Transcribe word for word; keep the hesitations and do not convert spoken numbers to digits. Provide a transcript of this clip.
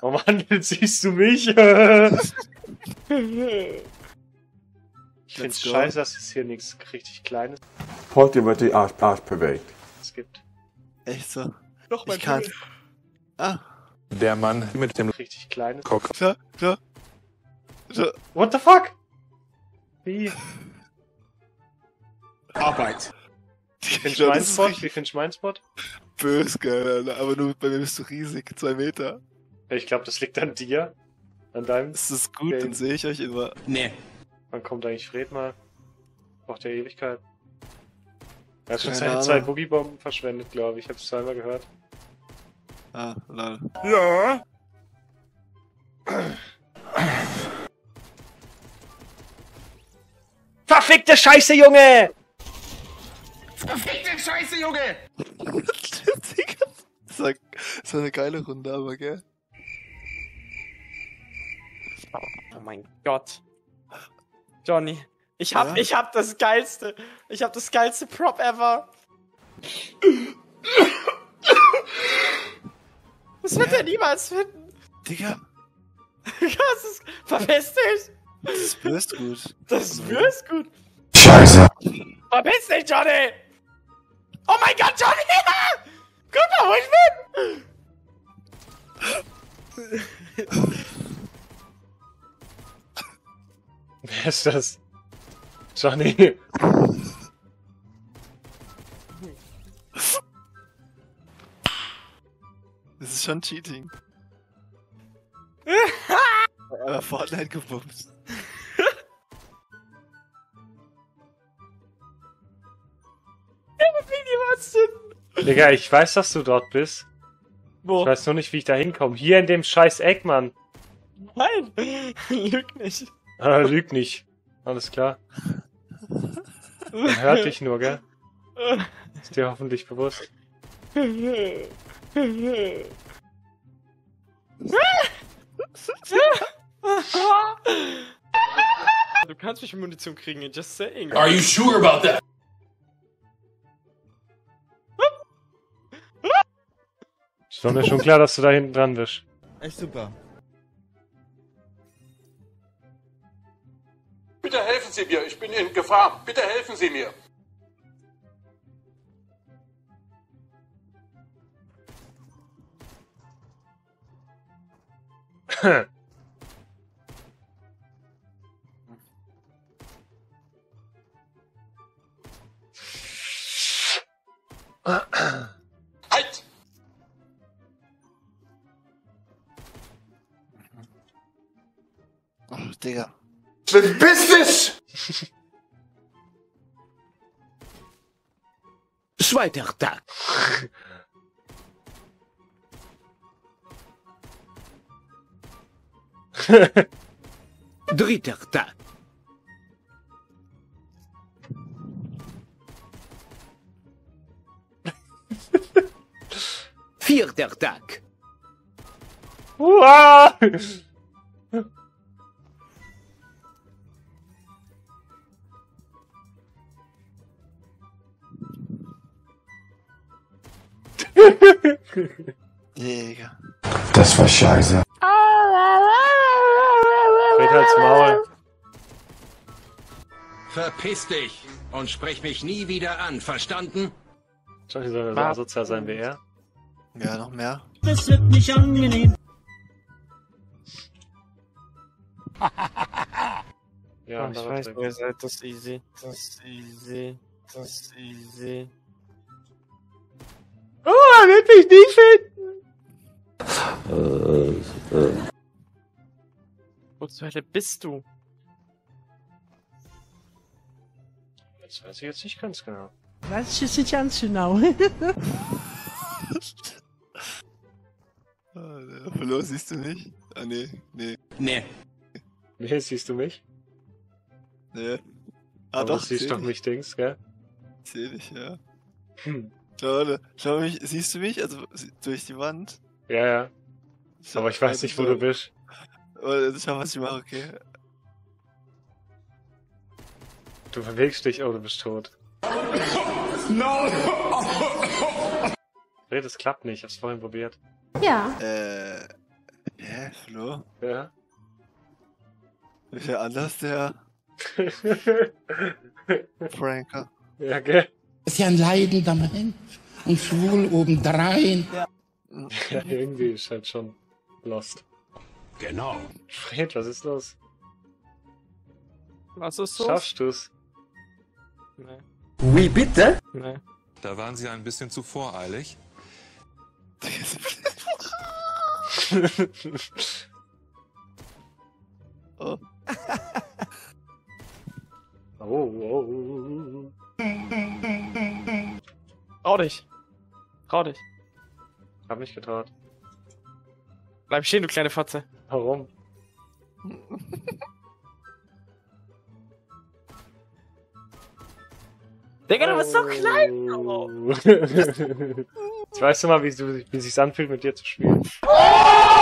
Oh Mann, siehst du mich? Ich find's scheiße, dass es hier nichts richtig Kleines Heute wird die Arsch, Arsch bewegt. gibt. Echt so? Doch, Ich kann. Ah. Der Mann mit dem Richtig Kleines. Kopf. Klar, klar. So. What the fuck? Wie? Arbeit. Wie findest du meinen Spot? Wie findest du meinen Spot? Bös, geil, Alter. Aber nur bei mir bist du riesig. Zwei Meter. Ich glaube, das liegt an dir. An deinem. Ist das gut? Okay. Dann sehe ich euch immer. Nee. Wann kommt eigentlich Fred mal? Braucht der Ewigkeit. Er hat schon Keine seine Ahnung. zwei Boogie-Bomben verschwendet, glaube ich. Ich hab's zweimal gehört. Ah, lol. Ja. Verfickte Scheiße, Junge! Verfickte Scheiße, Junge! Digga. Das war, das war eine geile Runde, aber gell? Oh mein Gott. Johnny. Ich hab, Ja? ich hab das geilste. Ich hab das geilste Prop ever. Das wird er niemals finden. Digga, Das ist, verpiss dich. das ist bös gut. Das ist wirst gut. Scheiße. Verpiss dich, Johnny. Oh mein Gott, Johnny. Guck mal, wo ich bin. Wer ist das? Johnny. Das ist schon Cheating. Aber Fortnite gebumst. Niemals finden. Digga, ich weiß, dass du dort bist. Wo? Ich weiß nur nicht, wie ich da hinkomme. Hier in dem scheiß Eck, Mann. Nein. Lüg nicht. Ah, lüg nicht. Alles klar. Man hört dich nur, gell? Ist dir hoffentlich bewusst. Du kannst mich Munition kriegen, just saying. Are you sure about that? Ist doch mir schon klar, dass du da hinten dran bist. Echt super. Bitte helfen Sie mir, ich bin in Gefahr. Bitte helfen Sie mir. Halt! Oh, Digga. Business! Zweiter Tag. Dritter Tag. Vierter Tag. Uah! Digga. Das war scheiße. Fred halt's Maul. Verpiss dich und sprech mich nie wieder an, verstanden? Johnny soll so asozial sein wie er. Ja, noch mehr. Das wird nicht angenehm. Ja, ich weiß, ihr seid das easy. Das easy. Das easy. Oh, er wird mich nicht finden! Wo zur Hölle bist du? Das weiß ich jetzt nicht ganz genau. Weiß ich jetzt nicht ganz genau. Ah, Hallo, siehst du mich? Ah, nee, nee, Nee. Nee, siehst du mich? nee. Ah, Aber doch, du siehst seh doch dich. mich, Dings, gell? Seh dich, ja. Hm. Schau, schau mich, siehst du mich? Also durch die Wand? Ja, ja. Schau, Aber ich weiß nicht, wo du bist. bist. Schau, was ich mache, okay. Du bewegst dich, oh, du bist tot. No! Nee, das klappt nicht, ich hab's vorhin probiert. Ja. Äh. Hä? Hallo? Ja. Ist ja anders der Franker. Ja, gell? Ist ja ein leidender Mensch. Und schwul obendrein. Ja, irgendwie ist halt schon lost. Genau. Fred, was ist los? Was ist so? Schaffst du's? Nee. Wie bitte? Nee. Da waren sie ein bisschen zu voreilig. Oh. Oh, oh. Trau dich. Trau dich. Hab mich getraut. Bleib stehen, du kleine Fotze. Warum? Digga, du bist so klein. Oh. Jetzt weißt du mal, wie, du, wie sich's anfühlt, mit dir zu spielen.